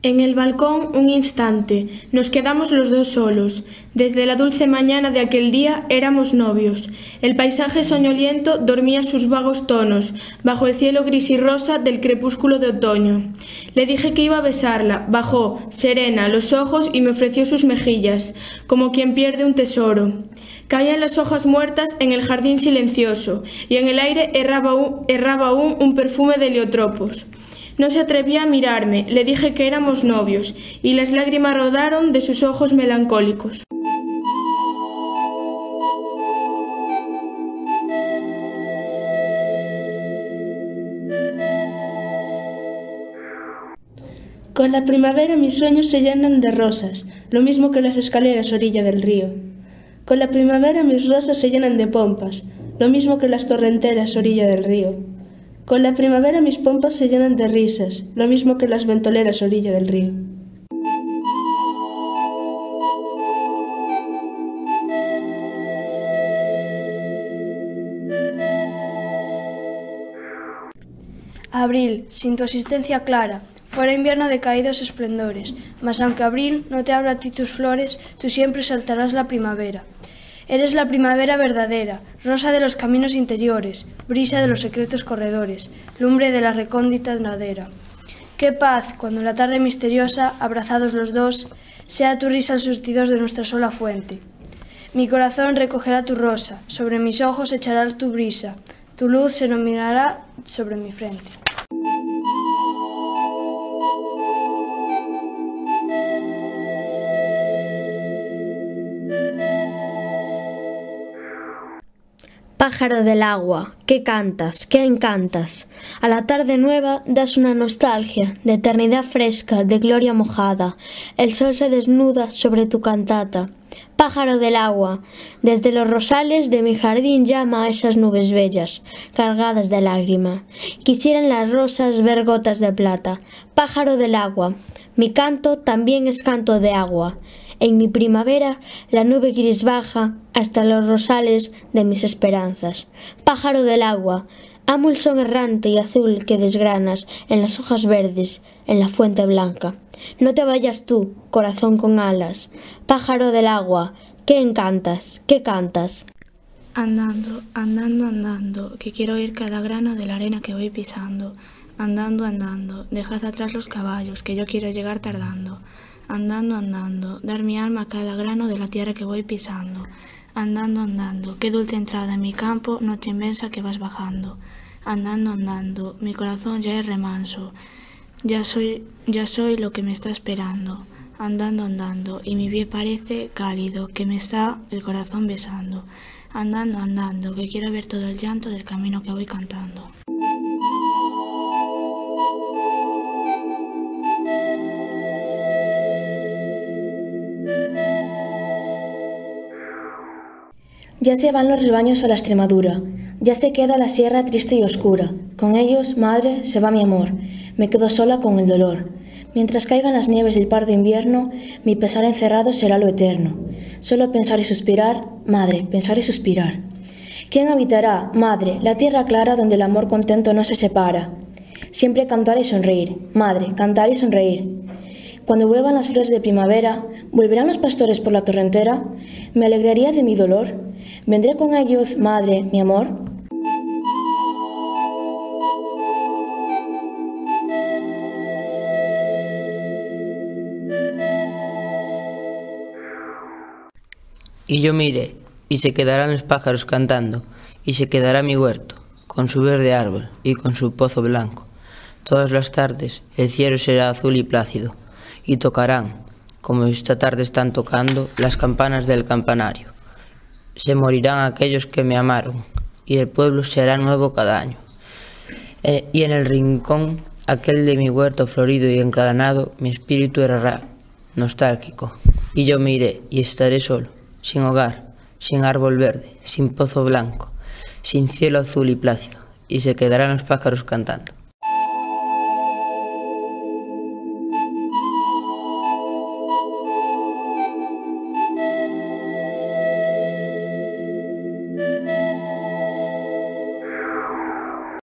En el balcón, un instante, nos quedamos los dos solos. Desde la dulce mañana de aquel día éramos novios. El paisaje soñoliento dormía sus vagos tonos, bajo el cielo gris y rosa del crepúsculo de otoño. Le dije que iba a besarla, bajó, serena, los ojos y me ofreció sus mejillas, como quien pierde un tesoro. Caían las hojas muertas en el jardín silencioso, y en el aire erraba aún un perfume de heliotropos. No se atrevía a mirarme, le dije que éramos novios, y las lágrimas rodaron de sus ojos melancólicos. Con la primavera mis sueños se llenan de rosas, lo mismo que las escaleras a orilla del río. Con la primavera mis rosas se llenan de pompas, lo mismo que las torrenteras a orilla del río. Con la primavera mis pompas se llenan de risas, lo mismo que las ventoleras a orilla del río. Abril, sin tu asistencia clara, fuera invierno de caídos esplendores, mas aunque abril no te abra a ti tus flores, tú siempre saltarás la primavera. Eres la primavera verdadera, rosa de los caminos interiores, brisa de los secretos corredores, lumbre de la recóndita ladera. Qué paz cuando la tarde misteriosa, abrazados los dos, sea tu risa el surtidor de nuestra sola fuente. Mi corazón recogerá tu rosa, sobre mis ojos echará tu brisa, tu luz se iluminará sobre mi frente. Pájaro del agua, ¿qué cantas, qué encantas? A la tarde nueva das una nostalgia, de eternidad fresca, de gloria mojada. El sol se desnuda sobre tu cantata. Pájaro del agua, desde los rosales de mi jardín llama a esas nubes bellas, cargadas de lágrima. Quisieran las rosas ver gotas de plata. Pájaro del agua, mi canto también es canto de agua. En mi primavera la nube gris baja hasta los rosales de mis esperanzas. Pájaro del agua, amo el son errante y azul que desgranas en las hojas verdes, en la fuente blanca. No te vayas tú, corazón con alas. Pájaro del agua, ¿qué encantas, qué cantas? Andando, andando, andando, que quiero oír cada grano de la arena que voy pisando. Andando, andando, dejad atrás los caballos, que yo quiero llegar tardando. Andando, andando, dar mi alma a cada grano de la tierra que voy pisando. Andando, andando, qué dulce entrada en mi campo, noche inmensa que vas bajando. Andando, andando, mi corazón ya es remanso, ya soy lo que me está esperando. Andando, andando, y mi pie parece cálido, que me está el corazón besando. Andando, andando, que quiero ver todo el llanto del camino que voy cantando. Ya se van los rebaños a la Extremadura, ya se queda la sierra triste y oscura. Con ellos, madre, se va mi amor, me quedo sola con el dolor. Mientras caigan las nieves del pardo invierno, mi pesar encerrado será lo eterno. Solo pensar y suspirar, madre, pensar y suspirar. ¿Quién habitará, madre, la tierra clara donde el amor contento no se separa? Siempre cantar y sonreír, madre, cantar y sonreír. Cuando vuelvan las flores de primavera, ¿volverán los pastores por la torrentera? ¿Me alegraría de mi dolor? ¿Vendré con ellos, madre, mi amor? Y yo miré, y se quedarán los pájaros cantando, y se quedará mi huerto, con su verde árbol y con su pozo blanco. Todas las tardes el cielo será azul y plácido, y tocarán, como esta tarde están tocando, las campanas del campanario. Se morirán aquellos que me amaron, y el pueblo será nuevo cada año. Y en el rincón, aquel de mi huerto florido y encadenado, mi espíritu errará, nostálgico. Y yo me iré, y estaré solo, sin hogar, sin árbol verde, sin pozo blanco, sin cielo azul y plácido, y se quedarán los pájaros cantando.